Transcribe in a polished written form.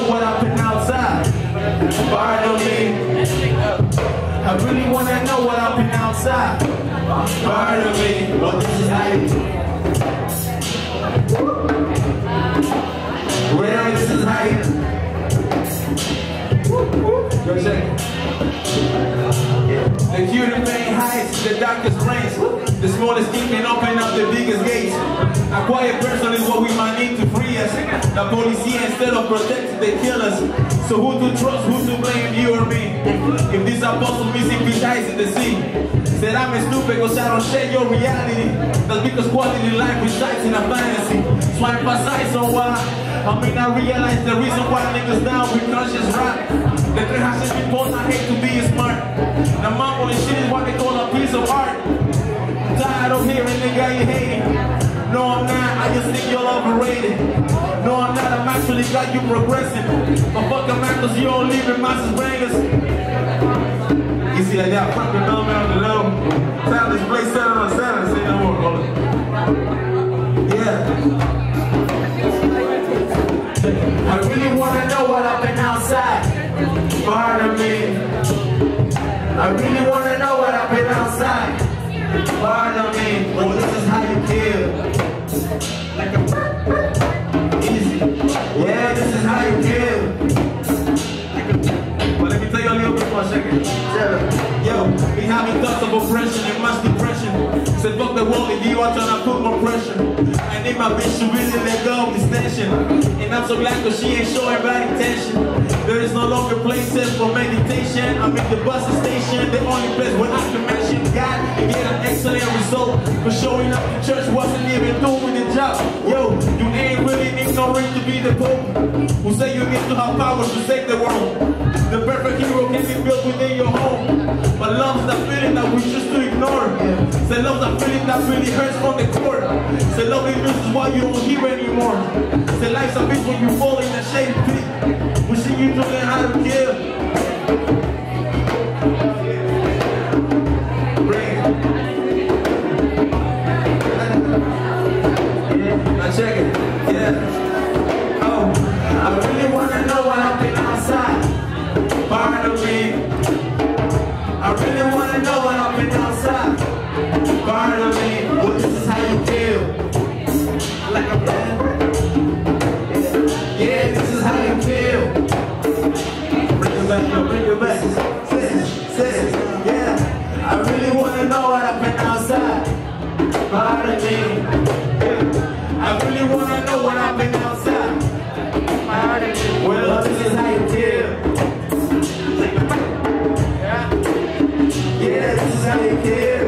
know what happened outside. Pardon me. I really wanna know what happened outside. Pardon me. Well, this is how you. Well, this is how you. Go check it. The cutie main heights, the darkest range. The smallest team can open up the biggest gates. A quiet person is what we might need to free us. The police instead of protecting, they kill us. So who to trust, who to blame, you or me? If this apostle missing fish eyes in the sea, said I'm stupid because I don't share your reality. That's because quality life resides in a fantasy. So I emphasize on why I may not realize the reason why niggas down with conscious rap. The 300 people I hate to be smart. The mumbling shit is what they call a piece of art. I'm tired of hearing nigga you hating. No I'm not, I just think you're overrated. No I'm not, I'm actually glad you're progressing. But fuck a man cause you don't live in masses bangers. You see like that fucking numb out the low. Time this place 7 on 7, say no more, hold it. Yeah. I really wanna know what happened outside. Pardon me. I really wanna know what happened outside. Pardon me. Well, this is how you feel. Like a easy. Yeah, this is how you feel. Well, let me tell you a little bit for a second. Yo, we having thoughts of oppression and mass depression. Said fuck the world if you are trying to put more pressure. I need my bitch to really let go of this tension. And I'm so glad cause she ain't showing bad intention. There is no longer places for meditation. I'm in the bus station, the only place where I can mention God and get an excellent result. But showing up to church wasn't even doing the job. Yo, you ain't really ignorant to be the Pope who say you need to have power to save the world. The perfect hero can be built within your home. But love's the feeling that we choose to ignore. Say love's the feeling that really hurts from the core. Say love is why you don't hear anymore. Say life's a bitch when you fall in a shady pit. Wishing you to learn how to kill. Now check it. Yeah. Oh, I really wanna know what happened outside. Pardon me. I really wanna know what happened outside. Pardon me. Well, this is how you feel. Like a man. Yeah, this is how you feel. Bring it back, yo, bring it back. Say, yeah. I really wanna know what happened outside. Pardon me. I really wanna know what happened outside. Pardon me. Well, this is how you feel. Yeah, this is how you feel.